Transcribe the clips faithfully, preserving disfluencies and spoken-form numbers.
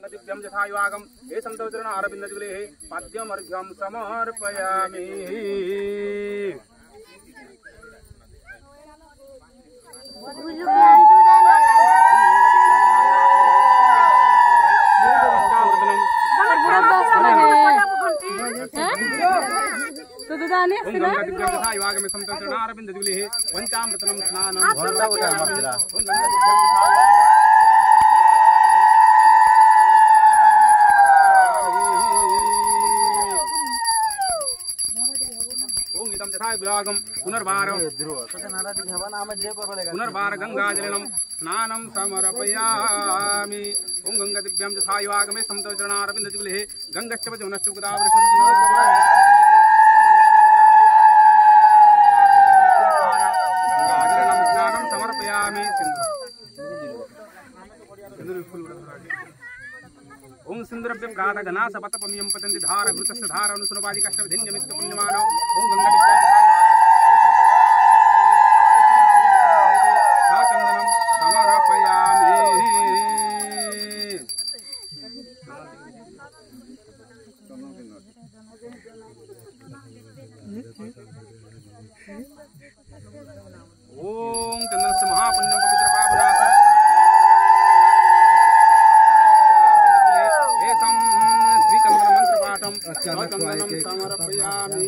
दिव्यं यथायुवागं हे संतोषरण अरविंदजुले पाद्यमर्घ्यं समर्पयामि। युवागमे संतोषरण अरविंदजुले पंचामृतनं स्नानं विभागं पुनर्वार पुनर्वार गंगाजलं स्नानं समर्पयामि। ओं गंगा दिव्यं यथा युवागमे संतोषरणारविन्दजुगले गंगश्च वचनश्च गोदावरी गंगाजलं स्नानं समर्पयामि। ओं सिंदुरभ्यं गाधगना सपतपमियं पतन्ति धार घृतस्य धार अनुसुनवादि कष्टविधिन्यमित्त पुण्यमानो। ओं गंगा चंदनं समर्पयामि। ओं चंदनस्य महापुण्यं पवित्र पावनार्थं चंदनं समर्पयामि।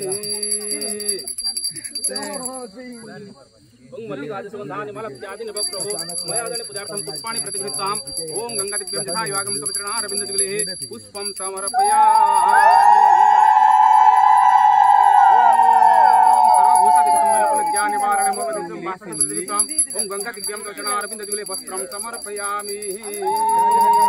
ओं मल्लिकादि सुगंधानि मलत्यादि नवप्रभो मयादने पूजार्थं पुष्पाणि प्रतिगृहीताम्। ओं गंगा दिव्यं यथा युवागं पवित्रनारविन्दजुगले पुष्पं समर्पयामि। ओं गंगा दिव्यं पवित्रनारविन्दजुगले वस्त्रं समर्पयामि।